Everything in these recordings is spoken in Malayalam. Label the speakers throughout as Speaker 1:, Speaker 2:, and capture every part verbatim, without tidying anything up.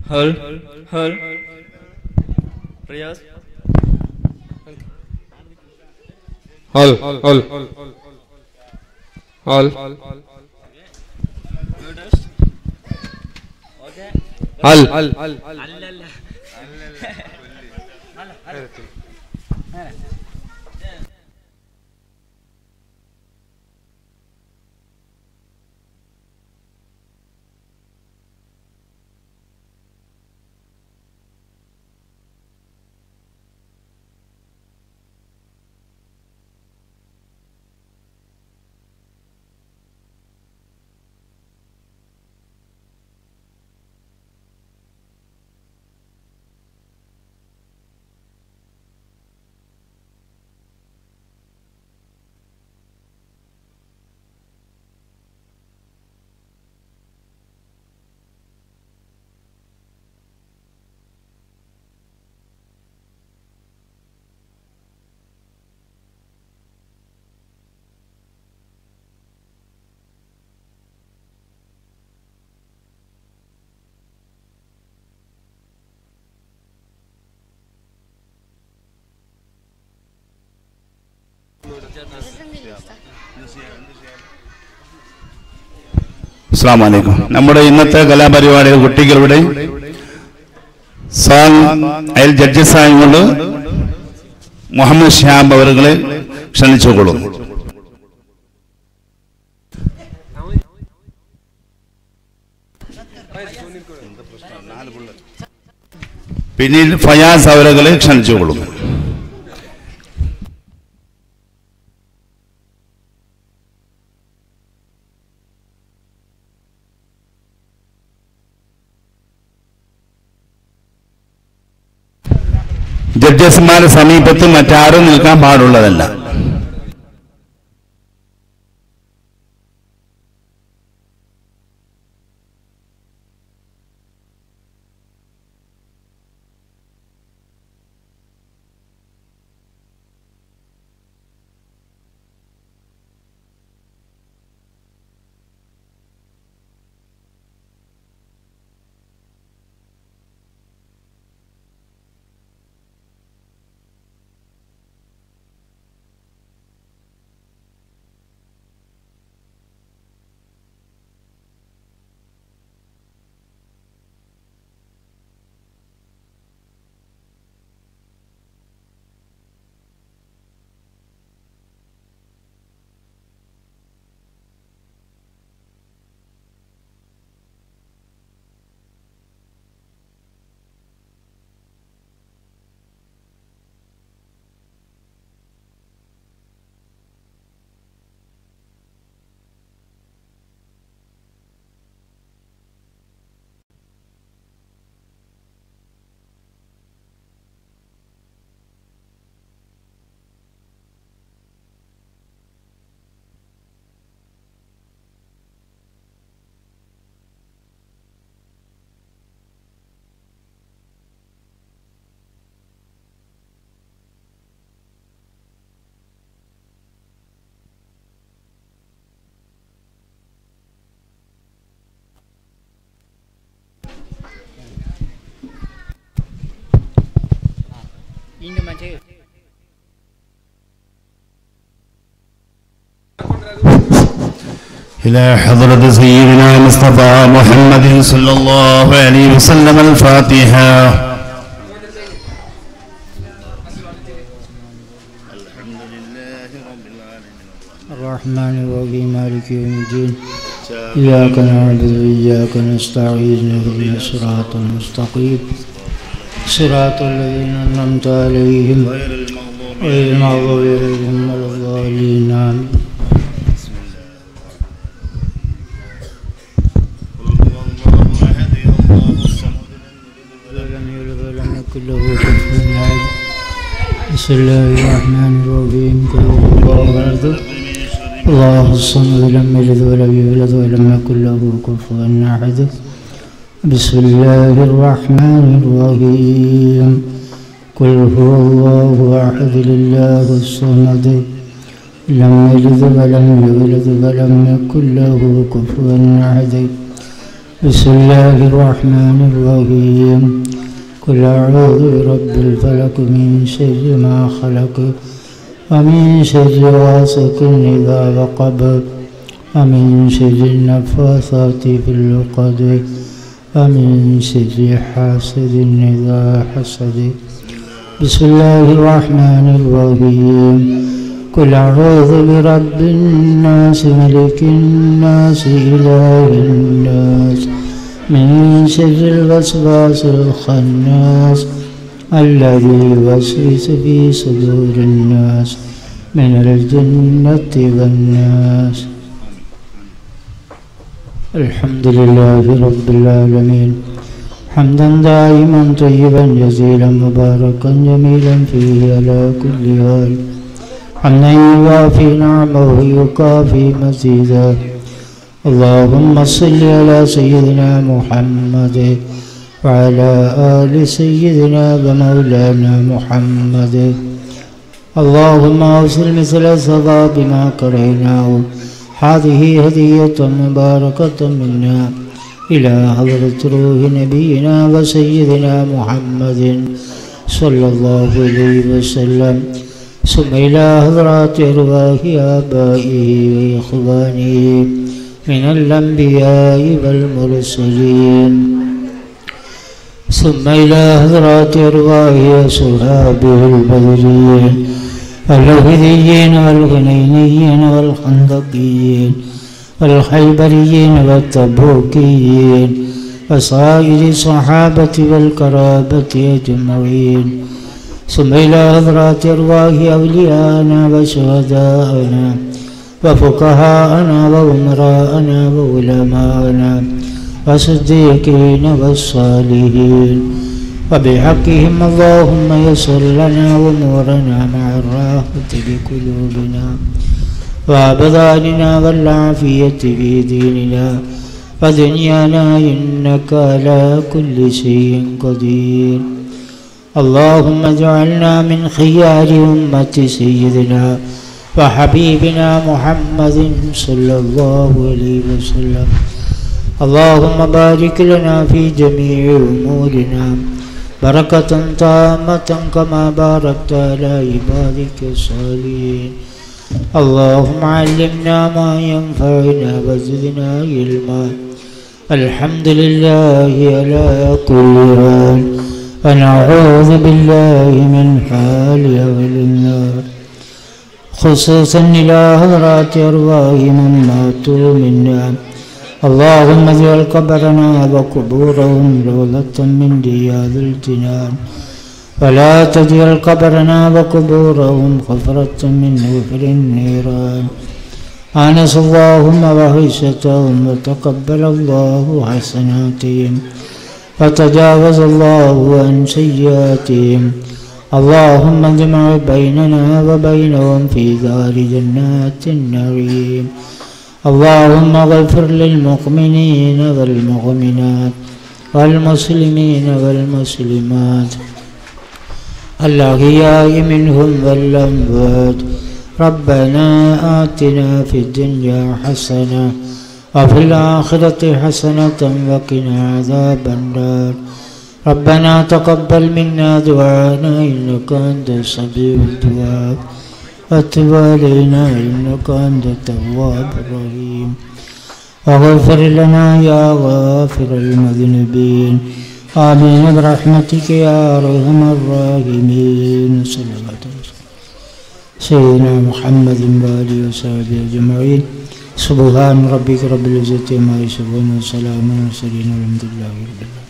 Speaker 1: هل هل رياض هل هل هل هل
Speaker 2: അസ്സലാമു അലൈക്കും. നമ്മുടെ ഇന്നത്തെ കലാപരിപാടികൾ കുട്ടികളുടെ സോങ് അയൽ ജഡ്ജസ് ആയതുകൊണ്ട് മുഹമ്മദ് ഷിഹാബ് അവരെ ക്ഷണിച്ചുകൊള്ളുന്നു. പിന്നീട് ഫയാസ് അവരെ ക്ഷണിച്ചുകൊള്ളുന്നു. ജഡ്ജസ്മാരുടെ സമീപത്ത് മറ്റാരും നിൽക്കാൻ പാടുള്ളതല്ല. إلى حضرة سيدنا مصطفى محمد صلى الله عليه وسلم الفاتحة. الحمد لله رب العالمين
Speaker 3: الرحمن الرحيم مالك يوم الدين إياك نعبد وإياك نستعين اهدنا الصراط المستقيم صراط الذين أنعمت عليهم غير المغضوب عليهم ولا الضالين آمين. بسم الله الرحمن الرحيم قل هو الله أحد الله الصمد لم يلد ولم يولد ولم يكن له كفوا أحد. بسم الله الرحمن الرحيم قل هو الله أحد الله الصمد لم يلد ولم يولد ولم يكن له كفوا أحد. بسم الله الرحمن الرحيم قل أعوذ برب الفلق من شر ما خلق ومن شر غاسق إذا وقب ومن شر النفاثات في العقد ومن شر حاسد إذا حسد بسم الله الرحمن الرحيم قل أعوذ برب الناس ملك الناس إله الناس من شر الوسواس الخناس الذي يوسوس في صدور الناس من الجنة والناس. الحمد لله رب العالمين حمدا دائما طيبا جزيلا مباركا جميلا فيه على كل حال حمدا يوافي نعمه ويكافي مزيدا. اللهم صل على سيدنا محمد وعلى آل سيدنا ومولانا محمد. اللهم أوصل مثل ثواب ما قرأناه هذه هدية مباركة منا إلى حضرة روح نبينا وسيدنا محمد صلى الله عليه وسلم ثم إلى حضرات أرواح آبائه وإخوانه من الأنبياء والمرسلين ثم إلى حضرات أرواح أصحابه البدريين والوهديين والغنينيين والخندقيين والخيبريين والتبوكيين وسائر الصحابة والقرابة أجمعين ثم إلى حضرات أرواح أولياءنا وشهداءنا وفقهاءنا وأمراءنا وعلماءنا والصديقين والصالحين وبحقهم اللهم يسر لنا أمورنا مع الراحة بقلوبنا وأبداننا والعافية في ديننا ودنيانا إنك على كل شيء قدير. اللهم اجعلنا من خيار أمة سيدنا وحبيبنا محمد صلى الله عليه وسلم. اللهم بارك لنا في جميع أمورنا بركة تامة كما باركت على عبادك الصالحين. اللهم علمنا ما ينفعنا وزدنا علما. الحمد لله على كل حال ونعوذ بالله من حال أهل النار خصوصا إلى حضرات أرواح من ماتوا منا. اللهم اجعل قبرنا وقبورهم روضة من رياض الجنان ولا تجعل قبرنا وقبورهم حفرة من حفر النيران. آنس اللهم وحشتهم وتقبل الله حسناتهم وتجاوز الله عن سيئاتهم. اللهم اجمع بيننا وبينهم في دار جنات النعيم. اللهم اغفر للمؤمنين والمؤمنات والمسلمين والمسلمات الأحياء منهم والأموات. ربنا آتنا في الدنيا حسنة وفي الآخرة حسنة وقنا عذاب النار. ربنا تقبل منا دعانا إنك أنت السميع الدعاء وتب علينا إنك أنت التواب الرحيم. واغفر لنا يا غافر المذنبين. آمين برحمتك يا أرحم الراحمين. صلى الله عليه وسلم سيدنا محمد وآله وصحبه أجمعين. سبحان ربك رب العزة عما يصفون وسلام على المرسلين والحمد لله رب العالمين.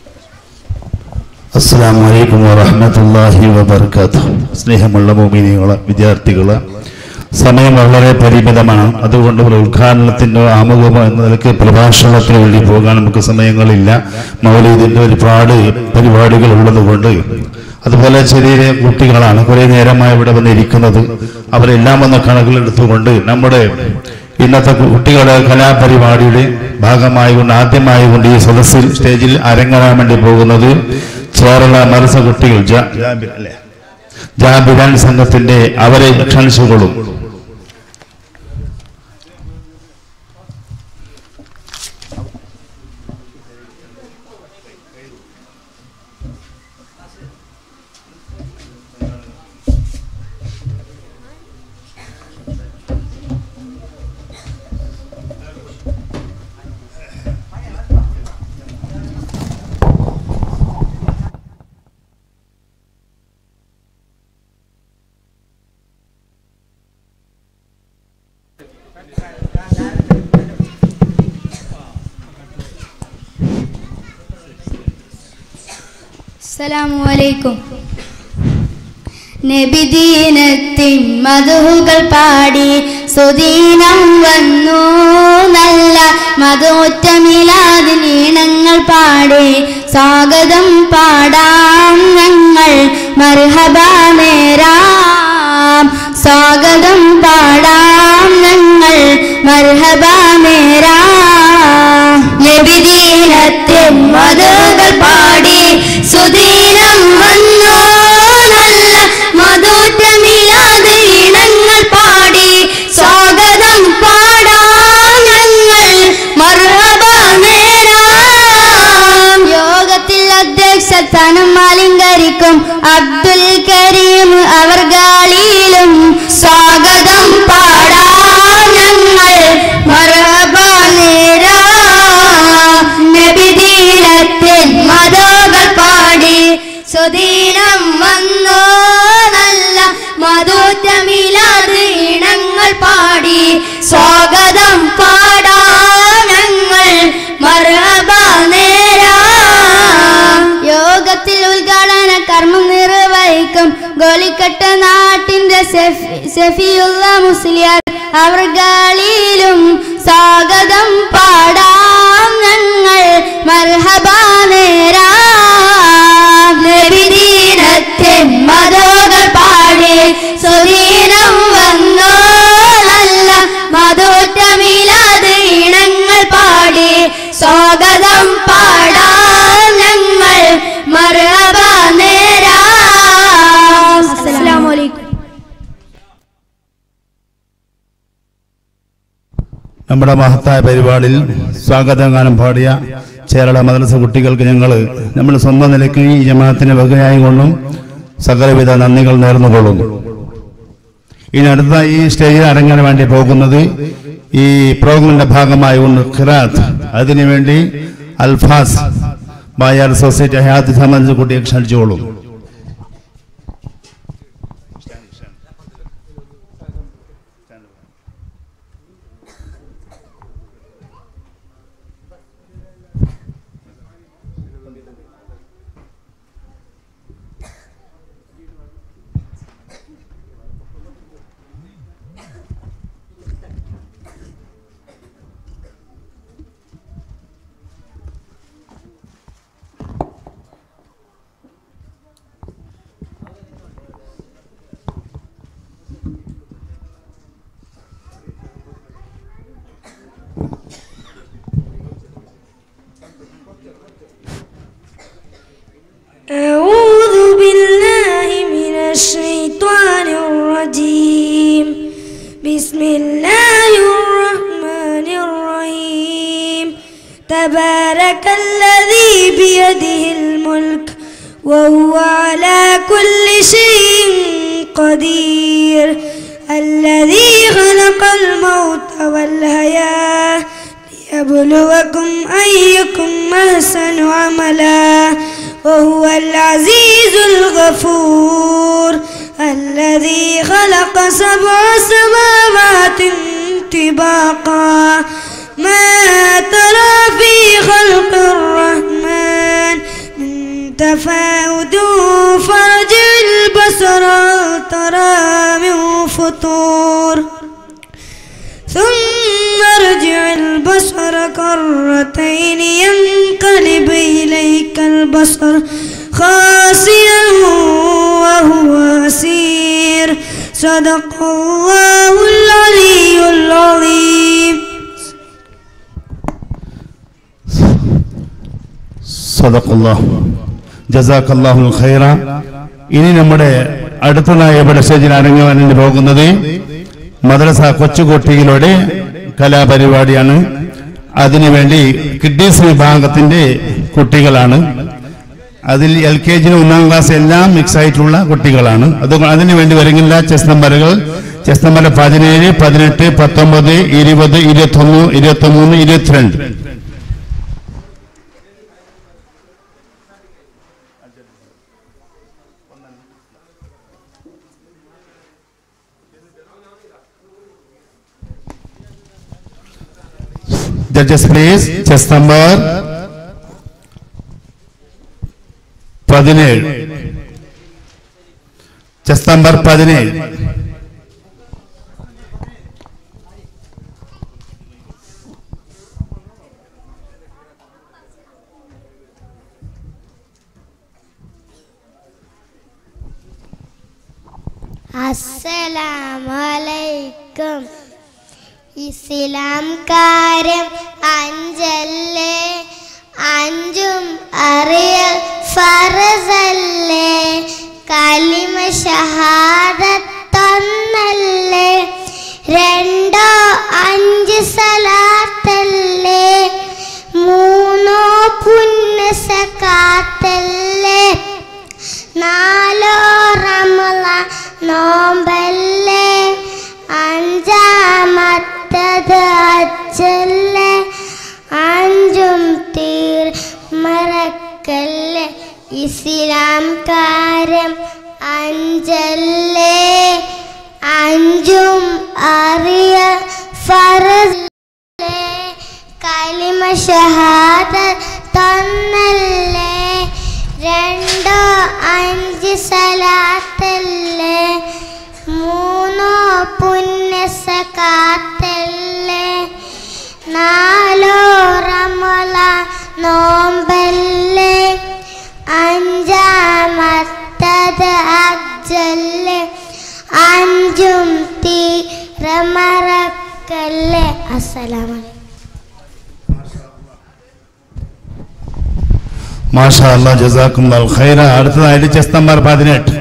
Speaker 2: അസ്സലാമു അലൈക്കും വറഹ്മത്തുള്ളാഹി വബറകാതുഹു. സ്നേഹമുള്ള മുഅ്മിനീങ്ങളെ, വിദ്യാർത്ഥികളെ, സമയം വളരെ പരിമിതമാണ്. അതുകൊണ്ട് ഒരു ഉദ്ഘാടനത്തിൻ്റെ ആമുഖമോ എന്ന നിലയ്ക്ക് പ്രഭാഷണത്തിന് വേണ്ടി പോകാൻ നമുക്ക് സമയങ്ങളില്ല. മൗലീദിൻ്റെ ഒരുപാട് പരിപാടികൾ ഉള്ളതുകൊണ്ട്, അതുപോലെ ചെറിയ കുട്ടികളാണ് കുറേ നേരമായി ഇവിടെ വന്നിരിക്കുന്നത്. അവരെല്ലാം വന്ന കണക്കിലെടുത്തുകൊണ്ട് നമ്മുടെ ഇന്നത്തെ കുട്ടികളുടെ കലാപരിപാടിയുടെ ഭാഗമായി കൊണ്ട് ആദ്യമായി കൊണ്ട് ഈ സദസ്സിൽ സ്റ്റേജിൽ അരങ്ങേറാൻ വേണ്ടി പോകുന്നത് കേരള മർസ കുട്ടികൾ ജാബിറാൻ സംഘത്തിന്റെ അവരെ ക്ഷണിച്ചുകൊള്ളും.
Speaker 4: അസ്സലാമു അലൈക്കും. നബിദീനത്തിൻ മധുകൾ പാടി സുദീനം വന്നു നല്ല മധുറ്റ മിലാദിനീണങ്ങൾ പാടി സ്വാഗതം പാടാം ഞങ്ങൾ മർഹബാ മേരാം സ്വാഗതം പാടാം ഞങ്ങൾ മർഹബാ മേരാം. നബിദീനത്തിൻ മധുകൾ പാടി സുദീനം വന്നു നല്ല മധുറ്റ മിലാദിനങ്ങൾ പാടി സ്വാഗതം പാടാം ഞങ്ങൾ മർഹബാ മേരാം. യോഗത്തിൽ അധ്യക്ഷസ്ഥാനം അലങ്കരിക്കും അബ്ദുൽ കരീം അവർകളിലും സ്വാഗതം പാടാം ഞങ്ങൾ മർഹബാ മേരാം. നബിദീനത്തിൻ മധുകൾ പാടി സുദീനം വന്നു നല്ല മധുറ്റ മിലാദ് ഇണങ്ങൾ പാടി സ്വാഗതം പാടാം ഞങ്ങൾ മർഹബാ നേരാം. യോഗത്തിൽ ഉദ്ഘാടന കർമ്മം നിർവഹിക്കും ഗോളിക്കട്ട നാട്ടിന്റെ സഫിയുള്ള മുസ്ലിയാർ അവർകളിലും സ്വാഗതം പാടാം ഞങ്ങൾ മർഹബാ നേരാം. നബിദീനത്തിൻ മധുകൾ പാടി സുദീനം വന്നു നല്ല മധുറ്റ മിലാദ് ഇണങ്ങൾ പാടി സ്വാഗതം പാടാം ഞങ്ങൾ മർഹബാ നേരാം. അസ്സലാമു അലൈക്കും.
Speaker 2: നമ്മുടെ മഹത്തായ പരിപാടിയിൽ സ്വാഗതം ഗാനം പാടിയ കേരള മദ്രസ കുട്ടികൾക്ക് ഞങ്ങൾ നമ്മൾ സ്വന്തം നിലയ്ക്ക് ഈ ജമാഅത്തിന്റെ വകയായി കൊണ്ടും സകലവിധ നന്ദികൾ നേർന്നുകൊള്ളുന്നു. ഇനി അടുത്ത ഈ സ്റ്റേജിൽ അരങ്ങാൻ വേണ്ടി പോകുന്നത് ഈ പ്രോഗ്രാമിന്റെ ഭാഗമായി കൊണ്ട് ഖിറാത്ത്, അതിനുവേണ്ടി അൽഫാസ് ബായാർ സൊസൈറ്റി ഹയാത്ത് സംബന്ധിച്ച കുട്ടിയെ ക്ഷണിച്ചോളൂ.
Speaker 5: أعوذ بالله من الشيطان الرجيم. بسم الله الرحمن الرحيم. تبارك الذي بيده الملك وهو على كل شيء قدير. الذي خلق الموت والحياة ليبلوكم أيكم أحسن عملا وهو العزيز الغفور. الذي خلق سبع سماوات طباقا ما ترى في خلق الرحمن من تفاوت فرجع البصر ترى من فطور ثم ارجع البصر كرتين ينقلب إليك البصر خاسئا وهو حسير. صدق الله العلي العظيم.
Speaker 2: സദഖല്ലാഹു ജസാക്കല്ലാഹുൽ ഖൈറ. ഇനി നമ്മുടെ അടുത്തതായി ഇവിടെ സ്റ്റേജിൽ അരങ്ങാൻ പോകുന്നത് മദ്രസ കൊച്ചുകുട്ടികളുടെ കലാപരിപാടിയാണ്. അതിനുവേണ്ടി കിഡ്നീസ് വിഭാഗത്തിന്റെ കുട്ടികളാണ്. അതിൽ എൽ കെ ജിന് ഒന്നാം ക്ലാസ് എല്ലാം മിക്സ് ആയിട്ടുള്ള കുട്ടികളാണ്. അത് അതിനുവേണ്ടി വരുന്നില്ല ചെസ് നമ്പറുകൾ ചെസ് നമ്പർ പതിനേഴ് പതിനെട്ട് പത്തൊമ്പത് ഇരുപത് ഇരുപത്തൊന്ന് ഇരുപത്തിമൂന്ന് ഇരുപത്തിരണ്ട്. Judges please, chess number പതിനേഴ്. ചെസ് നമ്പർ പതിനേഴ്.
Speaker 4: അസ്സലാമലൈക്കും. ഇസ്ലാം കാര്യം അഞ്ചല്ലേ, അഞ്ചും അറിയൽ ഫർസല്ലേ, കലിമ ഷഹാദത്തൊന്നല്ലേ, രണ്ടോ അഞ്ച് സലാത്തല്ലേ, മൂന്നോ പുണ്യ സകാത്തല്ലേ, നാലോ റമളാൻ നോമ്പല്ലേ, അഞ്ചാമത്തത് ഹജ്ജല്ലേ, അഞ്ചും തീർ മറക്കല്ലേ, ഇസ്ലാം കാര്യം അഞ്ചല്ലേ, അഞ്ചും അറിയ ഫർസല്ലേ, കലിമ ഷഹാദത്തൊന്നല്ലേ, രണ്ടോ അഞ്ച് സലാത്തല്ലേ, മൂന്നോ പുണ്യ സകാത്തല്ലേ, നാലോ റമളാൻ നോമ്പല്ലേ, അഞ്ചാമത്തത് ഹജ്ജല്ലേ, അഞ്ചും തീരമറക്കല്ലേ. അസ്സലാമു അലൈക്കും.
Speaker 2: മാഷാ അല്ലാഹ്, ജസാക്കുമുല്ലാഹു ഖൈറ. അടുത്തതായിട്ട് ചെസ് നമ്പർ പതിനെട്ട്.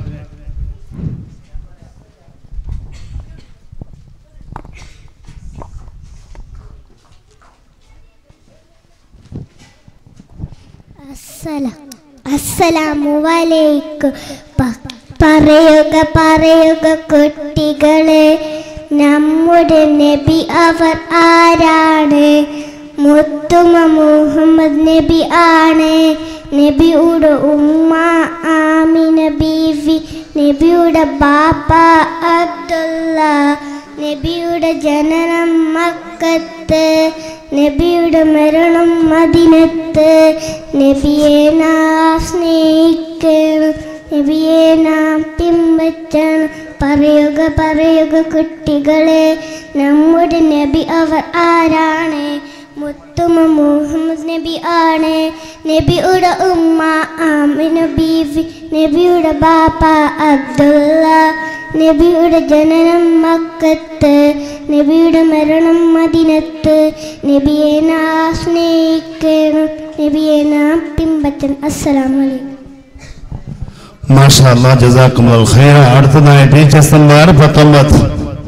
Speaker 4: അസ്സലാമു അലൈക്കും. പറയുക പറയുക കുട്ടികളെ, നമ്മുടെ നബി അവർ ആരാണ്? മുത്തുമ മുഹമ്മദ് നബി ആണ്. നബിയുടെ ഉമ്മ ആമിന ബീവി, നബിയുടെ ബാപ്പ അബ്ദുള്ള, നബിയുടെ ജനനം മക്കത്ത്, നബിയുടെ മരണം മദീനത്ത്. നബിയെ നാം സ്നേഹിക്കണം, നബിയെ നാം പിൻപറ്റണം. പറയുക പറയുക കുട്ടികളെ, നമ്മുടെ നബി അവർ ആരാണ്? മുത്തുമ മുഹമ്മദ് നബി ആണ്. നബിയുടെ ഉമ്മ ആമിന ബീവി, നബിയുടെ ബാപ്പ അബ്ദുള്ള, നബിയുടെ ജനനം മക്കത്ത്, നബിയുടെ മരണം മദീനത്ത്. നബിയെ നാം സ്നേഹിക്കണം, നബിയെ നാം പിൻപറ്റണം. അസ്സലാമു അലൈക്കും.
Speaker 2: മാഷാ അല്ലാഹ്, ജസാക്കുമുല്ലാഹു ഖൈറ. അടുത്തതായിട്ട് ചെസ് നമ്പർ പത്തൊമ്പത്.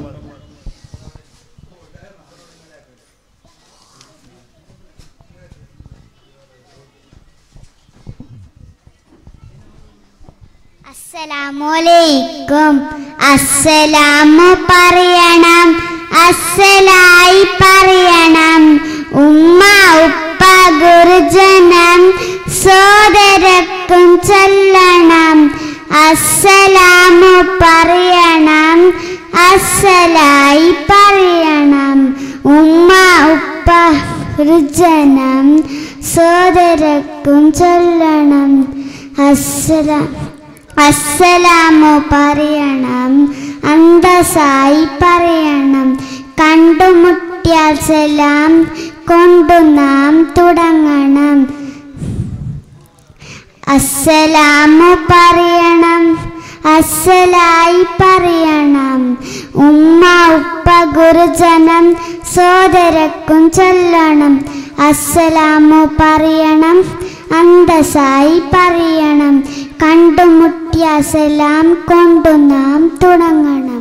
Speaker 4: അസ്സലാമലൈക്കും. അസ്സലാമു പറയണം, അസ്സലായി പറയണം. ഉമ്മ ഉപ്പ ഗുരുജനം സോദരക്കും ചൊല്ലണം. അസ്സലാമു പറയണം, അസ്സലായി പറയണം. ഉമ്മ ഉപ്പ ഗുരുജനം സോദരക്കും ചൊല്ലണം. അസ്സലാം അസ്സലാമു പറയണം, അന്തസായി പറയണം. കണ്ടുമുട്ടിയാൽ സലാം കൊണ്ടു നാം തുടങ്ങണം. അസ്സലാമു പറയണം, അസ്സലായി പറയണം. ഉമ്മ ഉപ്പ ഗുരുജനം സോദരക്കും ചൊല്ലണം. അസ്സലാമു പറയണം, അന്തസായി പറയണം. കണ്ടുമുട്ടിയ സലാം കൊണ്ടു നാം തുടങ്ങണം.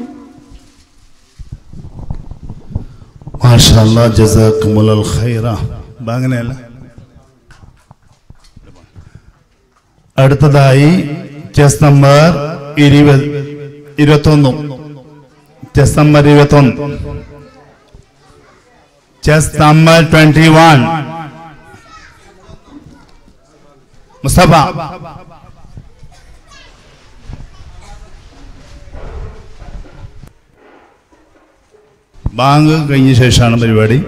Speaker 2: മാഷാ അല്ലാഹ്, ജസാക്കുമുല്ലാഹു ഖൈറ. അങ്ങനെയല്ല. അടുത്തതായി ചെസ് നമ്പർ ഇരുപത് ഇരുപത്തൊന്ന് ചെസ് നമ്പർ ഇരുപത്തൊന്ന് chest number twenty one Mustafa. ബാങ്ക് കഴിഞ്ഞ ശേഷമാണ് പരിപാടി.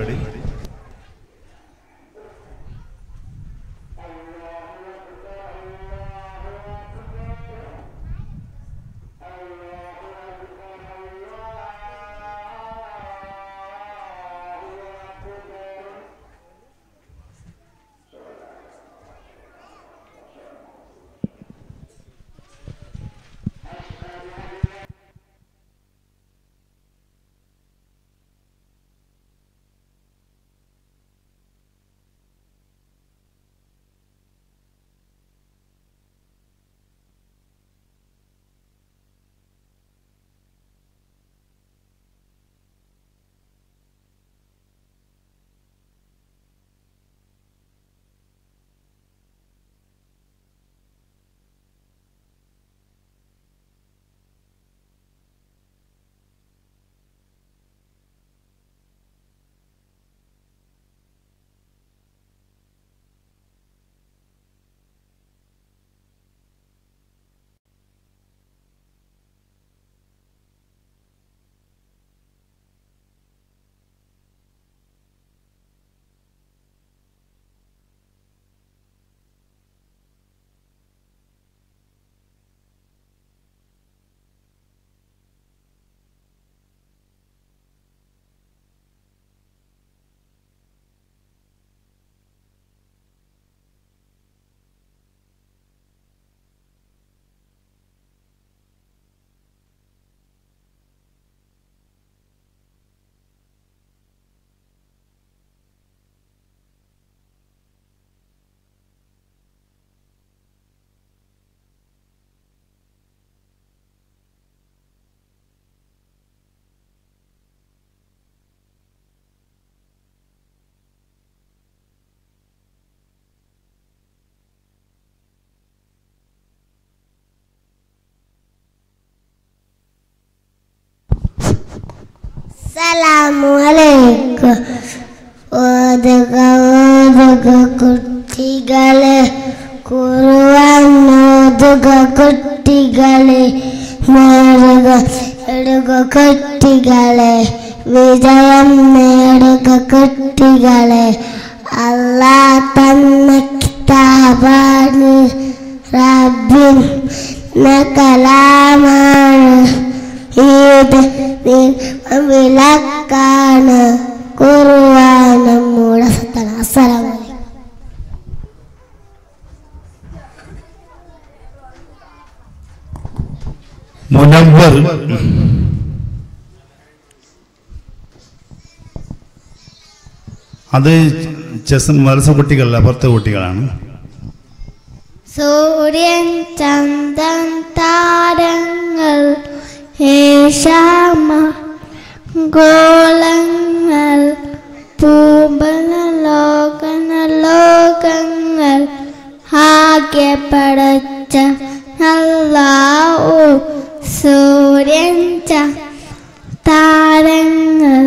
Speaker 4: അസ്സലാമു അലൈക്കും. ഓതുക ഓതുക കുട്ടികളെ, ഖുർആൻ ഓതുക കുട്ടികളെ, നേടുക നേടുക കുട്ടികളെ, വിജയം നേടുക കുട്ടികളെ. അല്ലാഹ് തന്ന കിതാബാണ്, റബ്ബിന്റെ കലാമാണ്, ഇത് വിളക്കാണ്, ഖുർആൻ നമ്മുടെ സത്താണ്. അസ്സലാമു അലൈക്കും.
Speaker 2: മുനവ്വർ അത് ചെസ് മത്സ കുട്ടികളല്ല, പുറത്തെ കുട്ടികളാണ്.
Speaker 4: സൂര്യൻ ചന്ദ്രൻ താരങ്ങൾ ഏഷാമ ഗോളങ്ങൾ പൂമ്പന ലോകന ലോകങ്ങൾ ആകെ പടച്ച അല്ലാഹു. സൂര്യൻ താരങ്ങൾ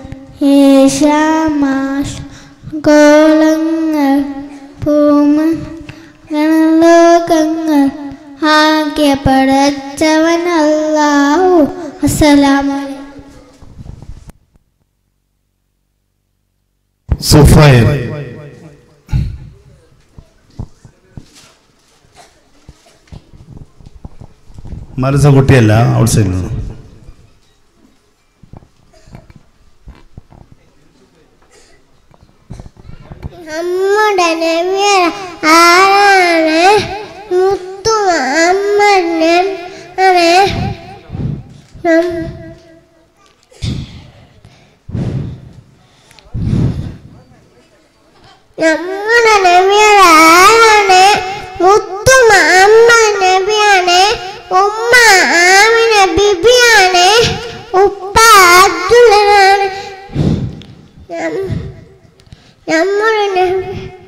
Speaker 4: ഏഷാമാഷ് ഗോളങ്ങൾ പൂമ്പന ലോകങ്ങൾ ആകെ പടച്ചവൻ അല്ലാഹു. അസ്സലാമു അലൈക്കും.
Speaker 2: സുഫൈർ മത്സ കുട്ടിയല്ല, ഔട്ട് സൈഡിലാണ്.
Speaker 4: നമ്മുടെ നബി ആരാണ്? മുത്തു മുഹമ്മദ് ആണ്. നമ്മുടെ നബി ആരാണ്? മുത്തു മുഹമ്മദ് നബിയാണ്. ഉമ്മ ആമിന ബിബിയാണ്. ഉപ്പ അബ്ദുള്ളയാണ്. നമ്മുടെ നബി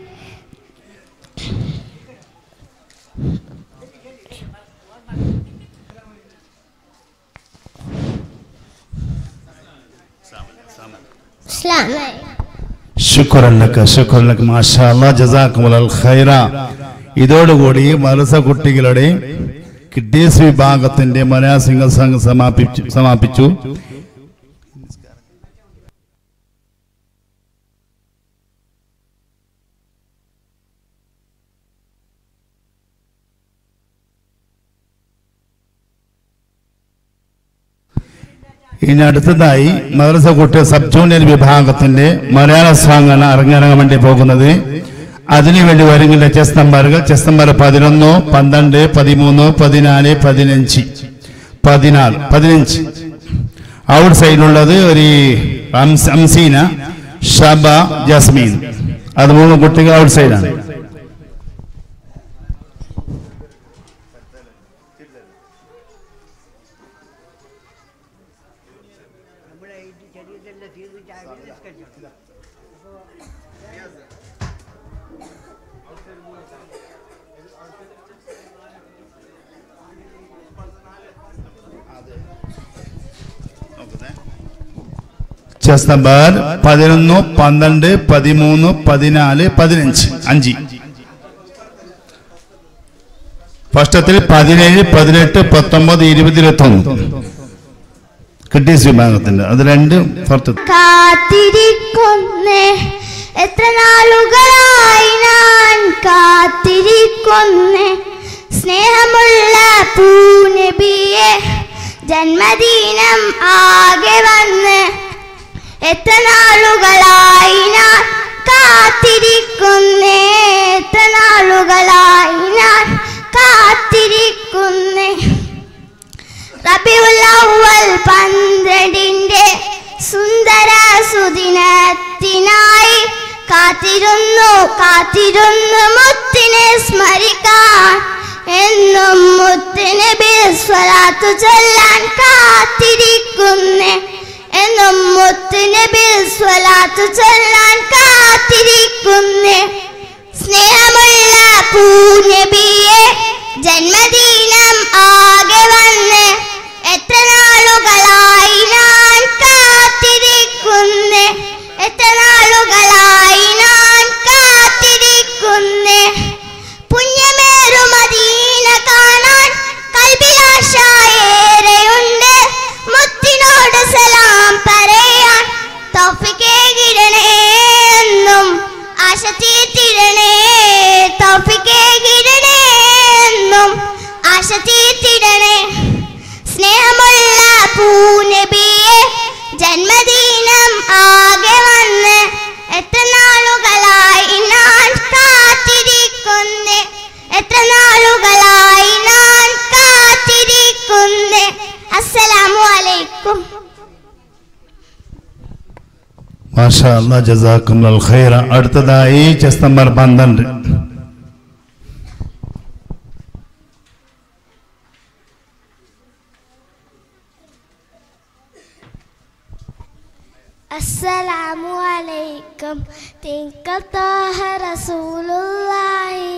Speaker 2: ശുക്രല്ലക ശുക്രല്ലക മാഷാ അല്ലാഹ് ജസാക്കുമുൽ ഖൈറ. ഇതോടുകൂടി മദ്രസ കുട്ടികളുടെ കിഡ്ഡീസ് വിഭാഗത്തിന്റെ മനാസിംഗ സംഘം സമാപിച്ചു സമാപിച്ചു ഇനി അടുത്തതായി മദ്രസ കുട്ടി സബ് ജൂനിയർ വിഭാഗത്തിന്റെ മലയാള സോങ്ങാണ് അരങ്ങേറാൻ വേണ്ടി പോകുന്നത്. അതിനുവേണ്ടി ഒരുങ്ങുന്ന ചെസ് നമ്പറുകൾ ചെസ് നമ്പർ പതിനൊന്ന്, പന്ത്രണ്ട്, പതിമൂന്ന്, പതിനാല്, പതിനഞ്ച്, പതിനാല്, പതിനഞ്ച്. ഔട്ട് സൈഡിലുള്ളത് ഒരു അംസീന, ഷബ, ജസ്മീൻ. അത് മൂന്ന് കുട്ടികൾ ഔട്ട് സൈഡാണ്. ചെസ് നമ്പർ പതിനൊന്ന്, പന്ത്രണ്ട്, പതിമൂന്ന്, പതിനാല്, പതിനഞ്ച്, അഞ്ച്. ഫസ്റ്റത്തിൽ പതിനേഴ്, പതിനെട്ട്, പത്തൊമ്പത്, ഇരുപത്, ഇരുപത്തൊന്ന് കിഡ്ഡീസ് വിഭാഗത്തിന്റെ. അത് രണ്ട്
Speaker 4: കാത്തിരിക്കുന്നേ എത്ര നാളുകളായി ഞാൻ കാത്തിരിക്കുന്നേ സ്നേഹമുള്ള പൂനബിയെ ജന്മദിനം ആകെ വന്ന് എത്ര നാളുകളായി ഞാൻ കാത്തിരിക്കുന്നേ എത്ര നാളുകളായി ഞാൻ കാത്തിരിക്കുന്നേ റബീഉൽ അവ്വൽ പന്ത്രണ്ടിന്റെ സുന്ദര സുദിനത്തിനായി കാത്തിരുന്നു കാത്തിരുന്നു മുത്തിനെ സ്മരിക്കാൻ എന്നും മുത്തുനബി സ്വലാത്തു ചൊല്ലാൻ കാത്തിരിക്കുന്നേ എന്നും മുത്തുനബി സ്വലാത്തു ചൊല്ലാൻ കാത്തിരിക്കുന്നേ സ്നേഹമുള്ള പൂനബിയെ ജന്മദിനം ആകെ വന്ന് എത്ര നാളുകളായി ഞാൻ കാത്തി
Speaker 2: മാഷാ അല്ലാഹ് ജസാക്കുമുൽ ഖൈറ. അടുത്തതായി ചെസ് നമ്പർ പന്ത്രണ്ട്.
Speaker 4: അസ്സലാമു അലൈക്കും. തിങ്കൾ തോഹ റസൂലുള്ളാഹി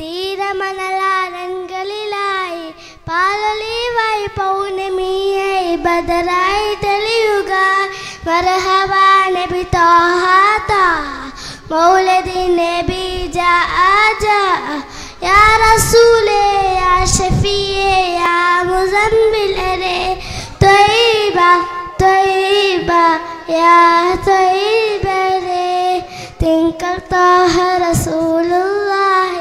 Speaker 4: തീരമണലാരങ്ങളിലായി പാലൊലിവായി പൗർണമിയായി ബദറായി തെളിയുക മർഹബ നബി തോഹ തോഹ മൗലദി നബി ജാ ജാ യാ റസൂലേ യാ ഷഫീയേ യാ മുസമ്മിലേ ത്വയ്ബ ത്വയ്ബ യാ ത്വയ്ബരേ. തിങ്കൾ തോഹ റസൂലുള്ളാഹി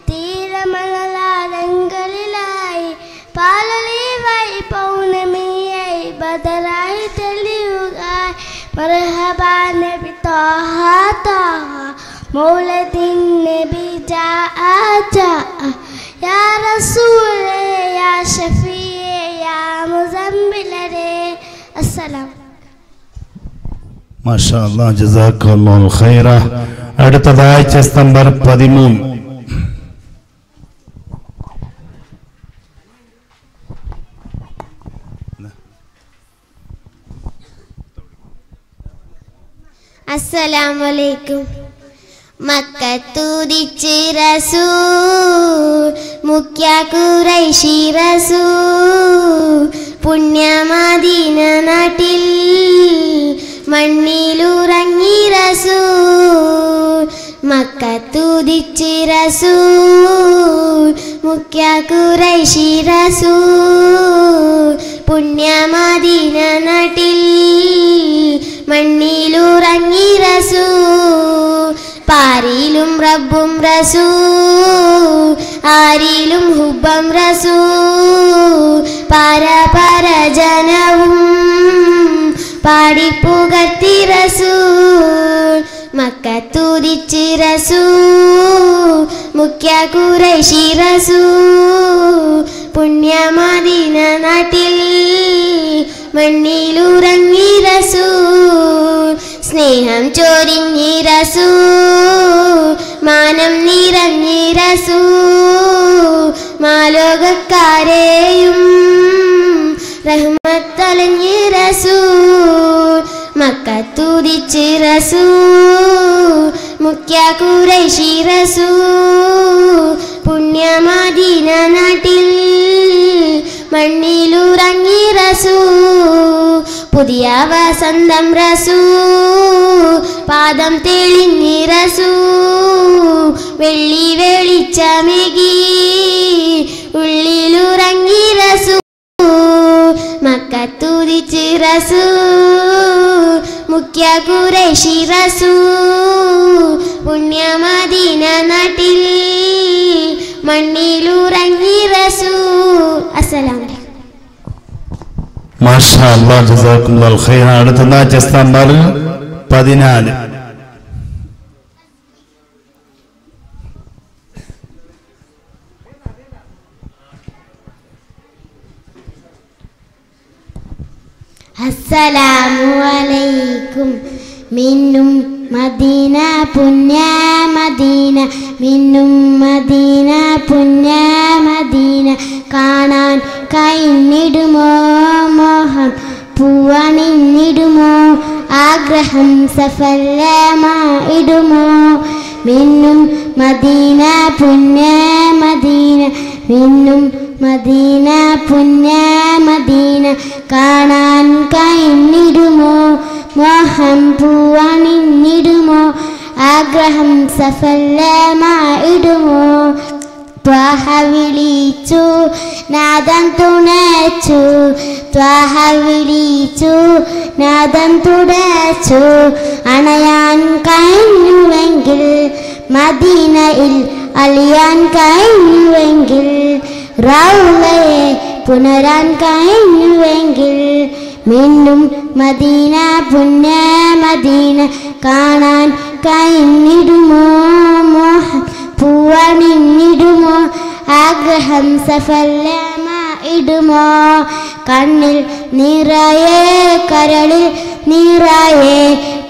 Speaker 4: തീരമണലാരങ്ങളിലായി പാലൊലിവായി പൗർണമിയായി ബദറായി തെളിയുക മർഹബ നബി തോഹ തോഹ മൗലദി നബി ജാ ജാ യാ റസൂലേ യാ ഷഫീയേ യാ മുസമ്മിലേ. അസ്സലാം.
Speaker 2: മാഷാ അല്ലാഹ് ജസാക്കല്ലാഹു ഖൈറ. അടുത്തതായി ചെസ് നമ്പർ പതിമൂന്ന്.
Speaker 4: അസ്സലാമു അലൈക്കും. മക്കത്തുദിച്ച് റസൂൽ മുഖ്യ ഖുറൈശി റസൂൽ പുണ്യ മദീന നാട്ടിൽ മണ്ണിലുറങ്ങി റസൂൽ. മക്കത്തുദിച്ച് റസൂൽ മുഖ്യ ഖുറൈശി റസൂൽ പുണ്യ മദീന നാട്ടിൽ മണ്ണിലുറങ്ങി റസൂൽ. പാരിലും റബ്ബും റസൂൽ ആരിലും ഹുബ്ബം റസൂൽ പര പര ജനവും പാടിപ്പുകത്തി റസൂൽ. മക്കത്തുദിച്ച് റസൂൽ മുഖ്യ ഖുറൈശി റസൂൽ പുണ്യ മദീന നാട്ടിൽ മണ്ണിലുറങ്ങി റസൂൽ. സ്നേഹം ചൊരിഞ്ഞി റസൂൽ മാനം നിറഞ്ഞി റസൂൽ മാലോകക്കാരെയും റഹ്മത്തലഞ്ഞി റസൂൽ. മക്കത്തുദിച്ച് റസൂൽ മുഖ്യ ഖുറൈശി റസൂൽ പുണ്യ മദീന നാട്ടിൽ മണ്ണിലുറങ്ങി റസൂൽ. പുതിയ വസന്തം റസൂൽ പാദം തെളിഞ്ഞി റസൂൽ വെള്ളി വെളിച്ചമേകി ഉള്ളിലുറങ്ങി റസൂൽ. മക്കത്തുദിച്ച് റസൂൽ മുഖ്യ ഖുറൈശി റസൂൽ പുണ്യ മദീന നാട്ടിൽ മണ്ണിലുറങ്ങി റസൂൽ. അസ്സലാമു അലൈക്കും.
Speaker 2: മാഷാ അല്ലാഹ് ജസാക്കുമുൽ ഖൈറ. അടുത്തതായി ചെസ് നമ്പർ പതിനാല്.
Speaker 4: അസ്സലാമു അലൈക്കും. മിന്നും മദീന പുണ്യ മദീന മിന്നും മദീന പുണ്യ മദീന കാണാൻ കഴിഞ്ഞിടുമോ മോഹം പൂവണിഞ്ഞിടുമോ ആഗ്രഹം സഫലമായിടുമോ. മിന്നും മദീന പുണ്യ മദീന മിന്നും മദീന പുണ്യ മദീന കാണാൻ കഴിഞ്ഞിടുമോ മോഹം പൂവണിഞ്ഞിടുമോ ആഗ്രഹം സഫലമായിടുമോ. ത്വാഹ വിളിച്ചു നാദം തുണച്ചു ത്വാഹ വിളിച്ചു നാദം തുടച്ചു അണയാൻ കഴിഞ്ഞുവെങ്കിൽ മദീനയിൽ അലിയാൻ കഴിഞ്ഞുവെങ്കിൽ റൗളയെ പുനരാൻ കഴിഞ്ഞുവെങ്കിൽ മിന്നും മദീന പുണ്യ മദീന കാണാൻ കഴിഞ്ഞിടുമോ മോഹം പൂവണിഞ്ഞിടുമോ ആഗ്രഹം സഫലമായിടുമോ. കണ്ണിൽ നിറയെ കരളിൽ നിറയെ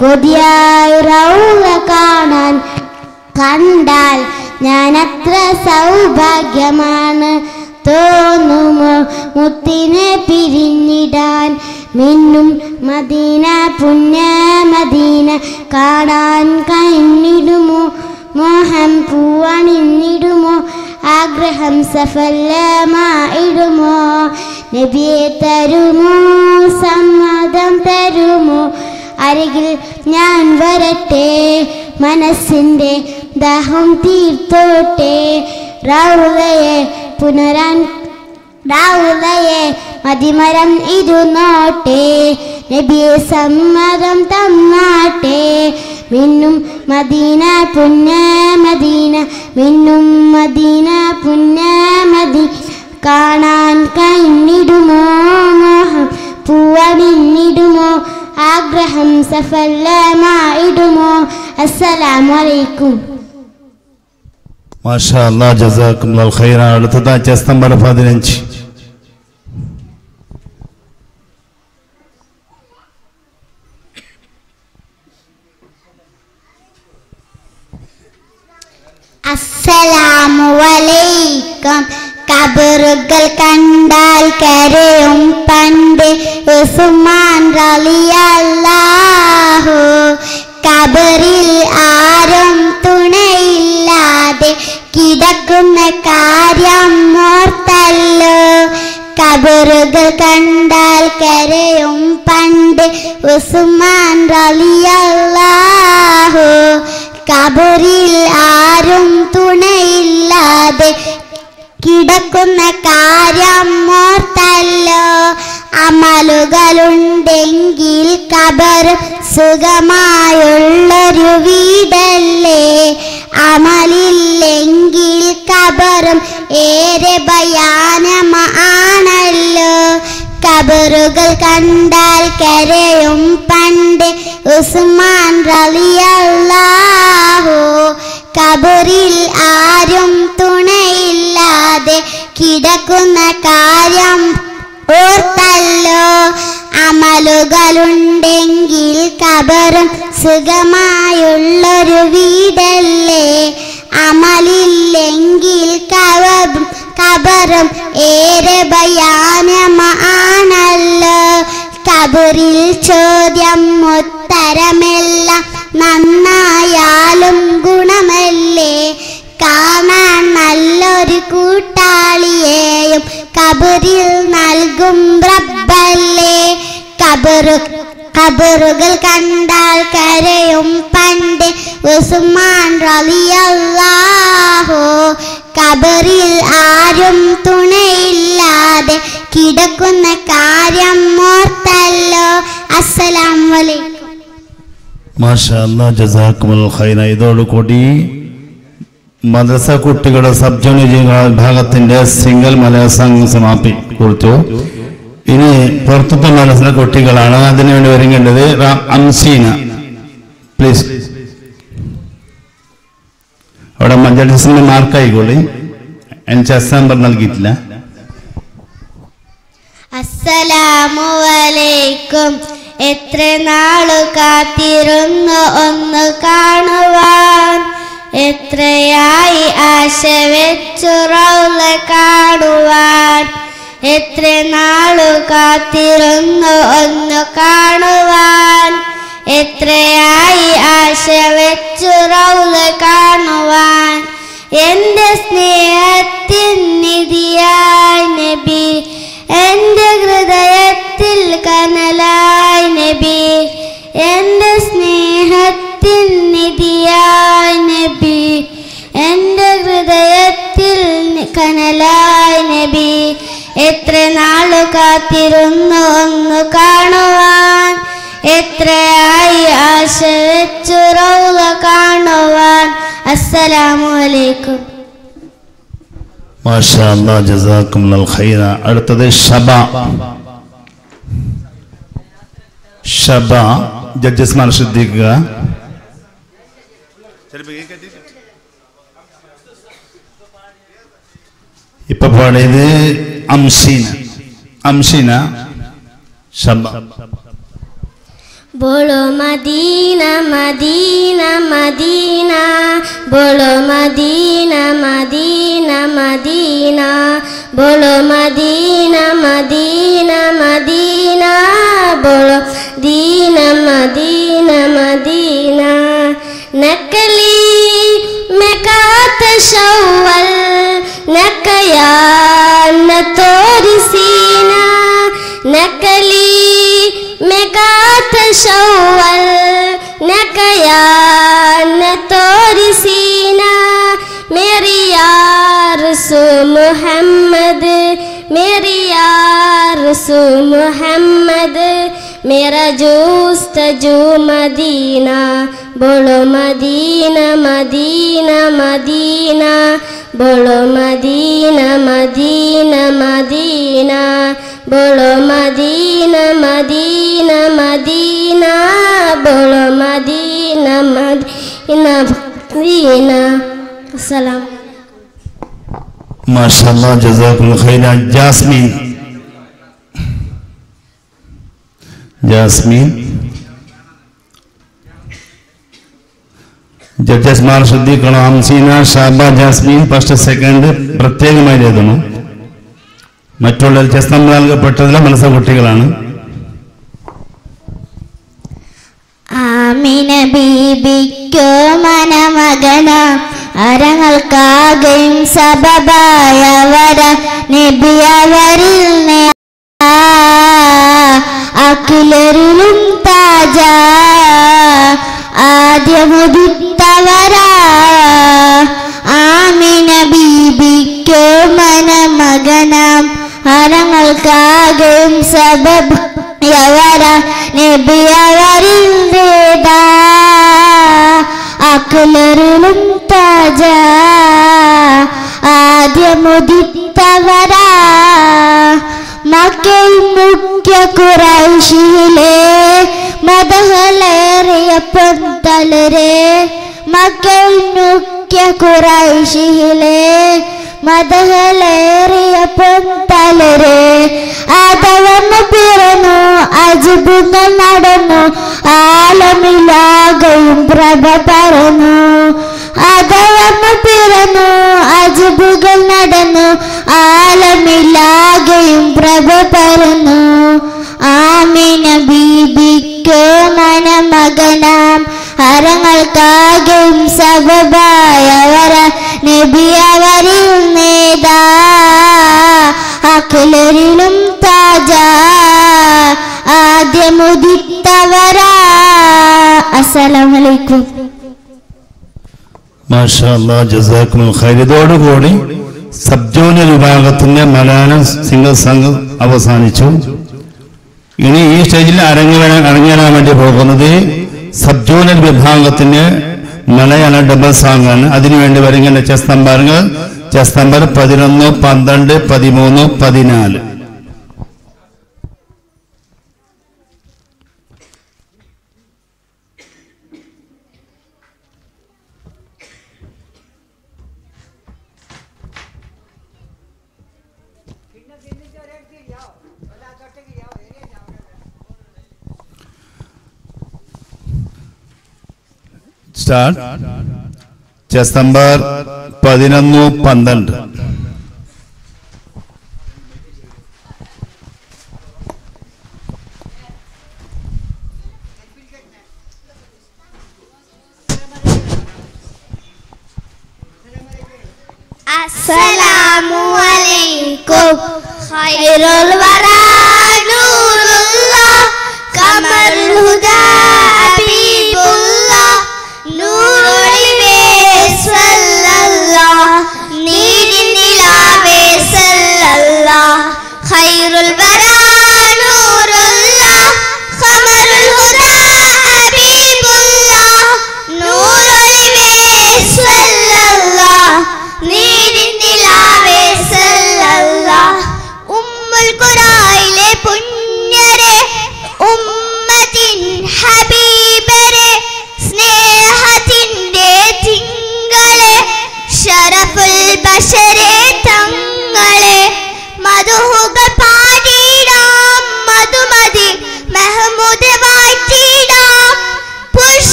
Speaker 4: കൊതിയായി റൗള കാണാൻ കണ്ടാൽ ഞാനത്ര സൗഭാഗ്യമാണ് തോന്നുമോ മുത്തിനെ പിരിഞ്ഞിടാൻ മിന്നും മദീന പുണ്യ മദീന കാണാൻ കഴിഞ്ഞിടുമോ മോഹം പൂവണിഞ്ഞിടുമോ ആഗ്രഹം സഫലമായിടുമോ നബിയെ തരുമോ സമ്മതം തരുമോ അരികിൽ ഞാൻ വരട്ടെ മനസ്സിൻ്റെ ദാഹം തീർത്തോട്ടെ റൗളയെ പുനരാൻ റൗളയെ മതിമരം ഇരുന്നോട്ടെ നബിയെ സമ്മതം തന്നാട്ടെ മിന്നും മദീന പുണ്യ മദീന മിന്നും മദീന പുണ്യ മദീന കാണാൻ കഴിഞ്ഞിടുമോ മോഹം പൂവണിഞ്ഞിടുമോ ആഗ്രഹം സഫലമായിടുമോ അസ്സലാമു അലൈക്കും.
Speaker 2: മാഷാ അല്ലാഹ് ജസാക്കുമുല്ലാഹു ഖൈറ. അടുത്തതായി ചെസ് നമ്പർ പതിനഞ്ച്.
Speaker 4: അസ്സലാമു അലൈക്കും. കബറുകൾ കണ്ടാൽ കരയും പണ്ട് ഉസ്മാൻ റളിയല്ലാഹു. കബറിൽ ആരും തുണയില്ലാതെ കിടക്കുന്ന കാര്യം ഓർത്തല്ലോ. കബറുകൾ കണ്ടാൽ കരയും പണ്ട് ഉസ്മാൻ റളിയല്ലാഹു. കബറിൽ ആരും തുണയില്ലാതെ കിടക്കുന്ന കാര്യം ഓർത്തല്ലോ. അമലുകളുണ്ടെങ്കിൽ കബർ സുഖമായുള്ളൊരു വീടല്ലേ. അമലില്ലെങ്കിൽ കബറും ഏറെ ഭയാനമാണല്ലോ. കബറുകൾ കണ്ടാൽ കരയും പണ്ട് ഉസ്മാൻ റളിയല്ലാഹു. കബറിൽ ആരും തുണയില്ലാതെ കിടക്കുന്ന കാര്യം ഓർത്തല്ലോ. അമലുകളുണ്ടെങ്കിൽ കബറും സുഖമായുള്ളൊരു വീടല്ലേ. അമലില്ലെങ്കിൽ കബറും കബറും ഏറെ ഭയാനമാണല്ലോ. കബറിൽ ചോദ്യം ഉത്തരമെല്ലാം നന്നായാലും ഗുണമല്ലേ. കാണാൻ നല്ലൊരു കൂട്ടാളിയെയും കബറിൽ നൽകും റബ്ബല്ലേ. കബറു കബറുകൾ കണ്ടാൽ കരയും പണ്ട് ഉസ്മാൻ റളിയല്ലാഹു. കബറിൽ ആരും തുണയില്ലാതെ കിടക്കുന്ന കാര്യം ഓർത്തല്ലോ. അസ്സലാമു അലൈക്കും.
Speaker 2: മാഷാ അല്ലാഹ് ജസാക്കുമുല്ലാഹു ഖൈറ. ഇതോടുകൂടി മദ്രസ കുട്ടികളുടെ സബ് ജൂനിയർ വിഭാഗത്തിന്റെ സിംഗിൾ മലയാള സംഘം സമാപി കൊടുത്തു. ഇനി പുറത്തത്തെ മദ്രസ കുട്ടികളാണ് അതിനുവേണ്ടി ഒരുങ്ങേണ്ടത്. അംസീന പ്ലീസ്. അവിടെ മജലിസിന്റെ മാർക്കായിക്കോളി. എനിക്ക് ചെസ് നമ്പർ നൽകിയിട്ടില്ല.
Speaker 4: അസ്സലാമു അലൈക്കും. എത്ര നാളു കാത്തിരുന്നു ഒന്ന് കാണുവാൻ. എത്രയായി ആശ വെച്ചു റൗള കാണുവാൻ. എത്ര നാളു കാത്തിരുന്നു ഒന്ന് കാണുവാൻ. എത്രയായി ആശ വെച്ചു റൗള കാണുവാൻ. എന്റെ സ്നേഹത്തിൻ നിധിയായി നബി, എന്റെ ഹൃദയത്തിൽ കനലായി നബി. എന്റെ സ്നേഹത്തിൻ നിധിയായി നബി, എന്റെ ഹൃദയത്തിൽ കനലായി നബി. എത്ര നാളു കാത്തിരുന്നു ഒന്ന് കാണുവാൻ. എത്രയായി ആശ വെച്ചു റൗള കാണുവാൻ. അസ്സലാമു അലൈക്കും.
Speaker 2: മാഷാ അല്ലാഹ് ജസാക്കുമുല്ലാഹു ഖൈറ. അടുത്തത് ഷബ. ഷബ ജഡ്ജസ്മാർ ശ്രദ്ധിക്കുക. ഇപ്പൊ പാടിയത് അംസീന. അംസീന ഷബ.
Speaker 4: बोलो मदीना मदीना मदीना बोलो मदीना मदीना मदीना बोलो मदीना मदीना मदीना बोलो दीना मदीना मदीना नकली मकात शौवल नकया न तोरी सीना नकली मकात शौवल नकया न तोरी सीना मेरी यार सु मुहम्मद मेरी यार सु मुहम्मद मेरा जोस्तजू मदीना बोलो मदीना मदीना मदीना बोलो मदीना मदीना मदीना बोलो मदीना मदीना मदीना बोलो मदीना मदीना मदीना अस्सलाम
Speaker 2: माशाअल्लाह जज़ाकुमुल्लाह खैरा ജാസ്മിൻ ജാസ്മിൻ ജഡ്ജസ്മാർ ശ്രദ്ധിക്കണം അംസീന ഷാബ ജാസ്മിൻ ഫസ്റ്റ് സെക്കൻഡ് പ്രത്യേകമായി എഴുതണം മറ്റുള്ള ചെസ്തം നൽകപ്പെട്ടതിലെ മനസ്സ കുട്ടികളാണ്
Speaker 4: ആമിന ബീബിക്കോ മനമകന അരങ്ങൾക്കാകെയും സബബായവര നബിയവരിൽ അഖിലരിലും താജ ആദ്യമുദിത്തവരാ ആമിന ബീബിക്കോ മനമകനാം അരങ്ങൾക്കാകെയും സബബായവര നബിയവരിൽ അഖിലരിലും താജ ആദ്യമുദിത്തവരാ മക്കയിൽ മുഖ്യ ഖുറൈശിയിലെ മദഹലേറിയ പൊന്തലരെ മക്കയിൽ മുഖ്യ ഖുറൈശിയിലെ മദഹലേറിയ പൊന്തലരെ ആദവന്ന് പിറന്നു അജ്ബുകൾ നടന്നു ആലമിലാകയും പ്രഭ പരന്നു ആദവന്ന് പിറന്നു അജ്ബുകൾ നടന്നു ആലമിലാകയും പ്രഭ പരന്നു ആമിന ബീബിക്കോ മനമകനാം ഹരങ്ങൾക്കാകെയും സബബായവര നബിയവരിൽ നേതാ അഖിലരിലും താജ ആദ്യമുദിത്തവരാ അസ്സലാമു അലൈക്കും
Speaker 2: മാഷാഅല്ലാഹ് ജസാക്കുമുൽ ഖൈർ ഇതോടുകൂടി സബ് ജൂനിയർ വിഭാഗത്തിന്റെ മലയാളം സിംഗർ സംഘം അവസാനിച്ചു ഇനി ഈ സ്റ്റേജിൽ അരങ്ങേറാൻ അരങ്ങേറാൻ വേണ്ടി പോകുന്നത് സബ് ജൂനിയർ വിഭാഗത്തിന് മലയാള ഡബിൾ സോങ് ആണ് അതിനുവേണ്ടി വരുന്ന ചെസ് നമ്പറുകൾ ചെസ് നമ്പർ പതിനൊന്ന് പന്ത്രണ്ട് പതിമൂന്ന് പതിനാല് സ്റ്റാർട്ട് ചെസ് നമ്പർ പതിനൊന്ന് പന്ത്രണ്ട്
Speaker 4: അസ്സലാമു അലൈക്കും ഖൈറുൽ വറാ നൂറുല്ലാഹ് ഖമറുൽ ഹുദാ ഹബീബുല്ലാഹ് നൂറുൽ സല്ലല്ലാഹ് നീരിൻ നിലാവേ സല്ലല്ലാഹ് ഖൈറുൽ വറാ നൂറുല്ലാഹ് ഖമറുൽ ഹുദാ ഹബീബുല്ലാഹ് നൂറുൽ സല്ലല്ലാഹ് നീരിൻ നിലാവേ സല്ലല്ലാഹ് ഉമ്മുൽ ഖുറായിലെ പുണ്യരെ ഉമ്മത്തിൻ ഹബീബ്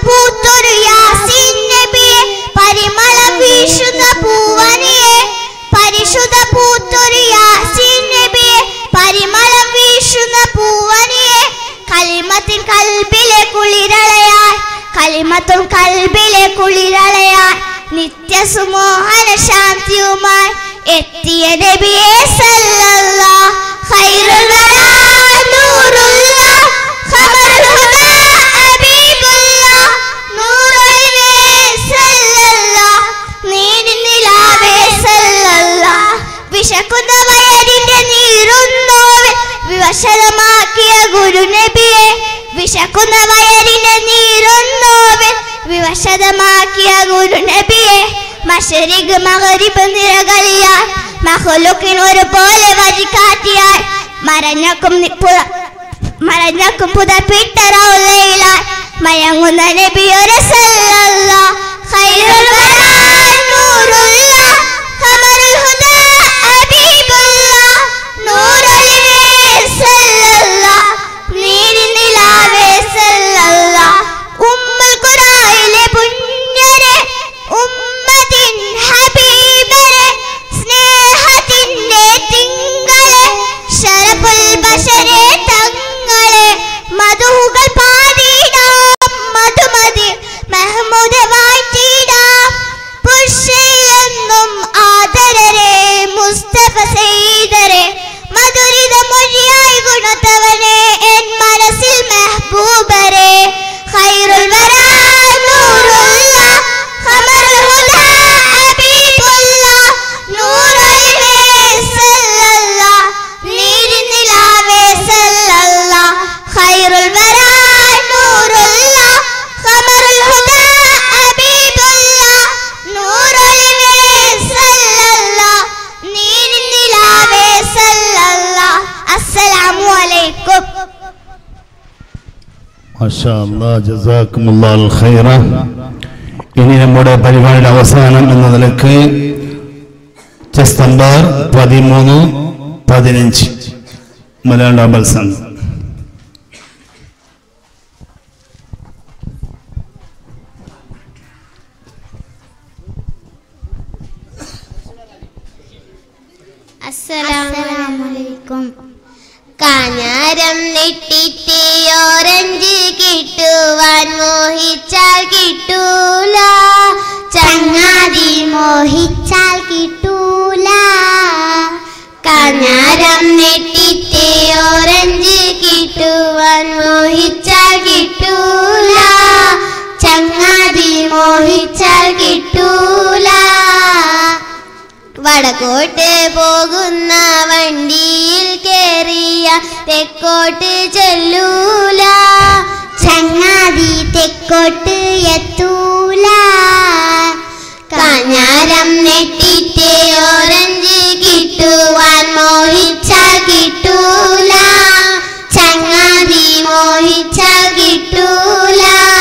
Speaker 4: പൂത്തൊരു യാസീൻ നബിയെ പരിമളം വീശുന്ന പൂവനിയെ പരിശുദ്ധ പൂത്തൊരു യാസീൻ നബിയെ പരിമളം വീശുന്ന പൂവനിയെ കലിമത്തിൻ കൽബിലെ കുളിരളയാൽ കലിമത്തും കൽബിലെ കുളിരളയാൽ നിത്യസുമോഹന ശാന്തിയുമായി എത്തിയ നബിയെ സല്ലല്ലാഹ് ഖൈറുൽ വറാ നൂറുല്ലാഹ് ഖമറുൽ ഹുദാ ഹബീബുല്ലാഹ് നൂറുൽ സല്ലല്ലാഹ് നീരിൻ നിലാവേ സല്ലല്ലാഹ് വിശക്കുന്ന വയറിന്റെ നീറുന്നോവെ വിവശമാക്കിയ ഗുരു നബിയെ വിശക്കുന്ന വയറിന്റെ നീറുന്നോവെ വിവശമാക്കിയ ഗുരു നബിയെ മശരിഖ് മഗ്രിബ് നിറകളിയാൽ മഖ്ലൂഖിൻ ഒരുപോലെ വഴികാട്ടിയാൽ മറഞ്ഞക്കും മറഞ്ഞക്കും പുതപ്പിട്ട റൗളയിലാൽ മയങ്ങുന്ന നബിയൊരു സല്ലല്ലാഹ് ഖൈറുൽ വറാ നൂറുല്ലാഹ് ഖമറുൽ ഹുദാ ഹബീബുല്ലാഹ് നൂറുൽ സല്ലല്ലാഹ് നീരിൻ നിലാവേ സല്ലല്ലാഹ് ഉമ്മുൽ ഖുറായിലെ പുണ്യരെ ഉമ്മത്തിൻ ഹബീബരെ സ്നേഹത്തിന്റെ തിങ്കളെ ശരഫുൽ ബശരെ തങ്ങളെ മധുകൾ പാടിടാം മധുമതി മെഹ്മൂദ് വാഴ്ത്തിടാം പുഷ്യയെന്നും ആദരരെ മുസ്തഫ സെയ്ദരെ മധുരിത മൊഴിയായി ഗുണത്തവനെ എൻ മനസ്സിൽ മെഹബൂബരെ ഖൈറുൽ വറാ നൂറുല്ലാഹ് ഖമറുൽ ഹുദാ ഹബീബുല്ലാഹ് നൂറുൽ സല്ലല്ലാഹ് നീരിൻ നിലാവേ സല്ലല്ലാഹ് ഖൈറുൽ വറാ നൂറുല്ലാഹ് ഖമറുൽ ഹുദാ ഹബീബുല്ലാഹ് നൂറുൽ സല്ലല്ലാഹ് നീരിൻ നിലാവേ സല്ലല്ലാഹ് അസ്സലാമു അലൈക്കും.
Speaker 2: മാഷാ അല്ലാഹ് ജസാക്കുമുല്ലാഹു ഖൈറ. ഇനി നമ്മുടെ പരിപാടിയുടെ അവസാനം എന്ന നിലക്ക് ചെസ് നമ്പർ പതിമൂന്ന് പതിനഞ്ച് മലയാള മത്സരം.
Speaker 4: അസ്സലാമലൈക്കും. കാഞ്ഞാരം നെട്ടിട്ട് ഓറഞ്ച് കിട്ടുവാൻ മോഹിച്ചാൽ കിട്ടൂല ചങ്ങാതി മോഹിച്ചാൽ കിട്ടൂല. കാഞ്ഞാരം നെട്ടിട്ട് ഓറഞ്ച് കിട്ടുവാൻ മോഹിച്ചാൽ കിട്ടൂല ചങ്ങാതി മോഹിച്ചാൽ കിട്ടൂല. വടക്കോട്ട് പോകുന്ന വണ്ടിയിൽ കേറിയ തെക്കോട്ട് ചെല്ലൂല ചങ്ങാതി തെക്കോട്ട് എത്തൂല. കാഞ്ഞാരം നെട്ടിട്ട് ഓറഞ്ച് കിട്ടുവാൻ മോഹിച്ചാൽ കിട്ടൂല ചങ്ങാതി മോഹിച്ചാൽ കിട്ടൂല.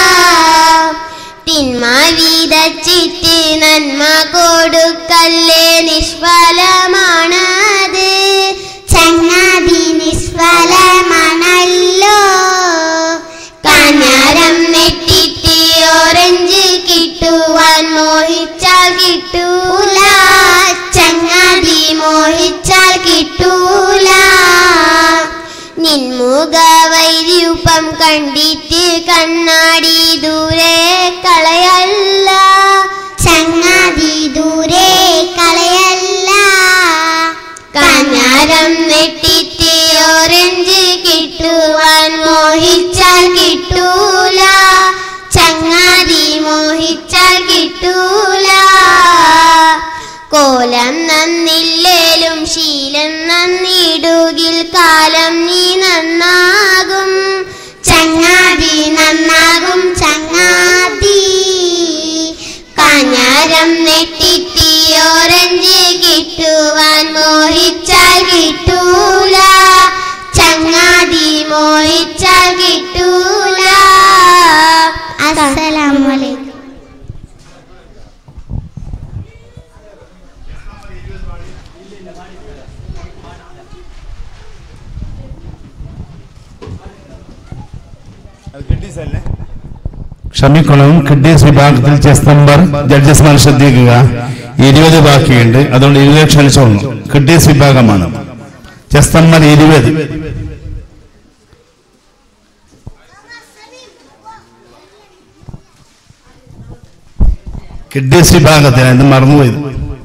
Speaker 4: തിന്മ വിതച്ചിട്ട് നന്മ കൊടുക്കല്ലേ നിഷ്ഫലമാണത് ചങ്ങാതി നിഷ്ഫലമാണല്ലോ. കാഞ്ഞാരം നെട്ടിട്ട് ഓറഞ്ച് കിട്ടുവാൻ മോഹിച്ചാൽ കിട്ടൂല ചങ്ങാതി മോഹിച്ചാൽ കിട്ടൂല. നിൻമുഖ വൈരൂപം കണ്ടിട്ട് കണ്ണാടി ദൂരെ കളയല്ല ചങ്ങാതി ദൂരെ കളയല്ല. കാഞ്ഞാരം നെട്ടിട്ട് ഓറഞ്ച് കിട്ടുവാൻ മോഹിച്ചാൽ കിട്ടൂല ചങ്ങാതി മോഹിച്ചാൽ കിട്ടൂല. കോലം നന്നില്ലേലും ശീലം നന്നിടുകിൽ കാലം നീ നന്നാകും ചങ്ങാതി നന്നാകും ചങ്ങാതി. കാഞ്ഞാരം നെട്ടിട്ട് ഓറഞ്ച് കിട്ടുവാൻ മോഹിച്ചാൽ കിട്ടൂല ചങ്ങാതി മോഹിച്ചാൽ കിട്ടൂല. അസ്സലാമു അലൈക്കും.
Speaker 2: ക്ഷമിക്കണം, കിഡ്നീസ് വിഭാഗത്തിൽ ചെസ് നമ്പർ ജഡ്ജസ്മാർ ശ്രദ്ധിക്കുക, ഇരുപത് ബാക്കിയുണ്ട്. അതുകൊണ്ട് ഇരുപത് ക്ഷണിച്ചോളൂ. കിഡ്നീസ് വിഭാഗമാണ്. ചെസ് നമ്പർ ഇരുപത്. കിഡ്നീസ് വിഭാഗത്തിന് ഇത് മറന്നുപോയത്.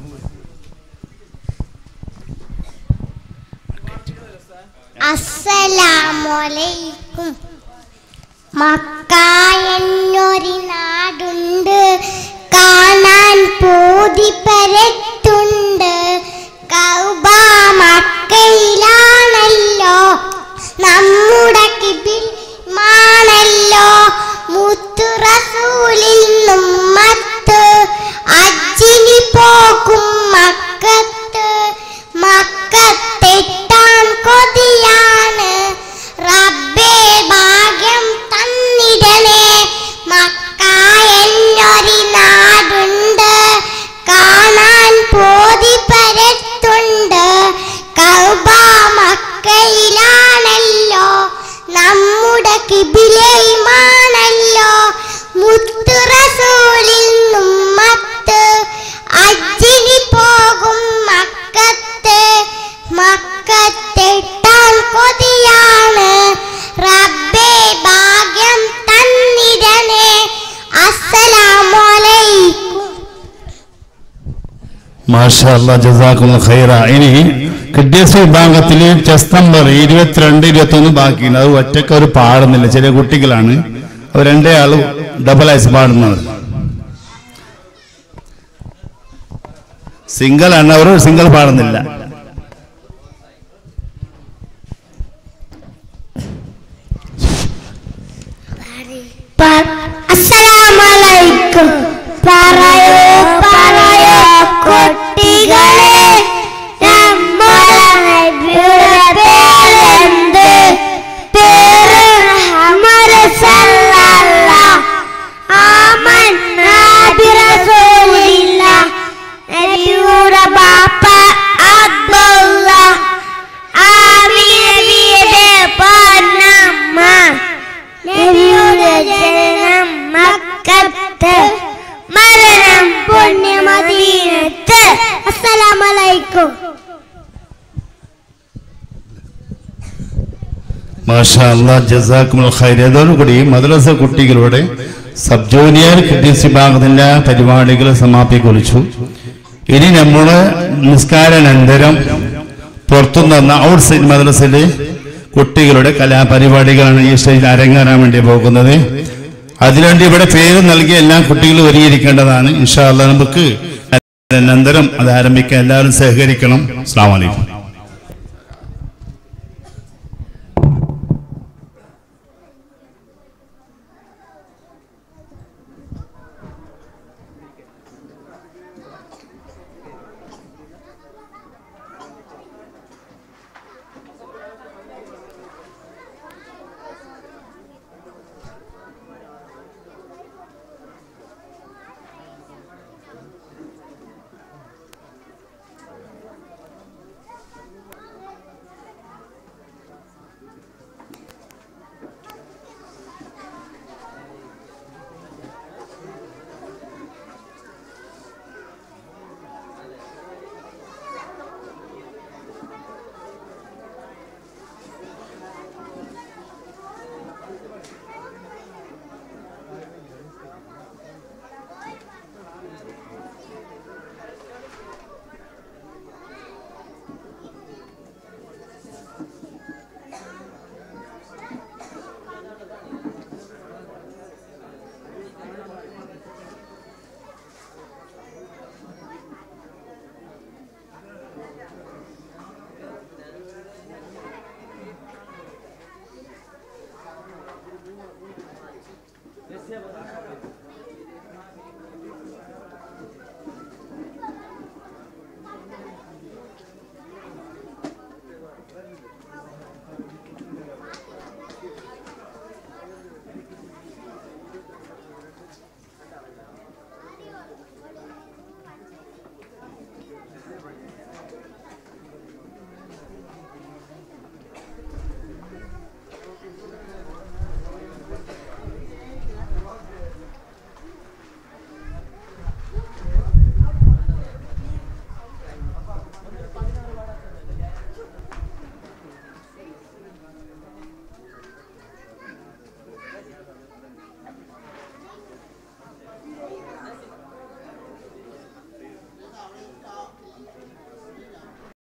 Speaker 4: അസ്സലാമലൈക്കും. മക്ക എന്നൊരു നാടുണ്ട്, കാണാൻ പൂതി പരത്തുണ്ട്. കഅബ മക്കയിലാണല്ലോ, നമ്മുടെ കിബിൽ മാണല്ലോ. മുത്തു റസൂലിൽ ഉമ്മത്ത് അജ്ജിന് പോകും മക്കത്ത്. മക്കത്തെത്താൻ കൊതിയാണ്, റബ്ബേ ഭാഗ്യം തന്നിടണേ. മക്ക എന്നൊരു നാടുണ്ട്, കാണാൻ പോതി പരത്തുണ്ട്. കഅബ മക്കയിലാണല്ലോ, നമ്മുടെ കിബിലയുമാണല്ലോ. മുത്തു റസൂലിൽ ഉമ്മത്ത് അജ്ജിന് പോകും മക്കത്ത്. മക്കത്തെത്താൻ കൊതിയാണ്, റബ്ബേ ഭാഗ്യം തന്നിടണേ. അസ്സലാമു അലൈക്കും.
Speaker 2: മാഷാ അല്ലാഹ്, ജസാക്കുമുല്ലാഹ് ഖൈറ. ഇനി കിഡ്നീസ് വിഭാഗത്തിൽ ചെസ് നമ്പർ ഇരുപത്തിരണ്ട് ഇരുപത്തൊന്ന് ബാക്കിയുണ്ട്. അത് ഒറ്റയ്ക്ക് അവർ പാടുന്നില്ല, ചെറിയ കുട്ടികളാണ്. അവർ രണ്ടേ ആളും ഡബിൾ ആയിട്ട് പാടുന്നവർ. സിംഗിൾ ആണ്, അവർ സിംഗിൾ പാടുന്നില്ല.
Speaker 4: അസ്സലാമലൈക്കും. പറയൂ പറയൂ കുട്ടികളെ, നമ്മുടെ നബിയുടെ പേരെന്ത്? പേര് മുഹമ്മദ് സല്ലല്ലാഹു ആമന്നാ ബിറസൂലില്ലാഹ്. നബിയുടെ ബാപ്പ അബ്ദുല്ലാഹ്, ആമിന ബിയുടെ പൊന്നമ്മ. നബിയുടെ ജനനം മക്കത്ത്, മരണം പുണ്യമദീനത്ത്. അസ്സലാമു അലൈക്കും.
Speaker 2: മാഷാ അല്ലാഹ്, ജസാക്കുമുല്ലാഹ് ഖൈർ. അതോടുകൂടി മദ്രസ കുട്ടികളുടെ സബ് ജൂനിയർ കിഡ്നീസ് വിഭാഗത്തിന്റെ പരിപാടികൾ സമാപിക്കൊള്ളിച്ചു. ഇനി നമ്മുടെ നിസ്കാരാനന്തരം പുറത്തുനിന്ന് ഔട്ട് സൈഡ് മദ്രസയിലെ കുട്ടികളുടെ കലാപരിപാടികളാണ് ഈ സ്റ്റേജിൽ അരങ്ങേറാൻ വേണ്ടി പോകുന്നത്. അതിനുവേണ്ടി ഇവിടെ പേര് നൽകിയ എല്ലാ കുട്ടികളും ഒരുങ്ങിയിരിക്കേണ്ടതാണ്. ഇൻഷാ അല്ലാഹ് നമുക്ക് അനന്തരം അത് ആരംഭിക്കാൻ എല്ലാവരും സഹകരിക്കണം. അസ്സലാമു അലൈക്കും.
Speaker 1: Gracias.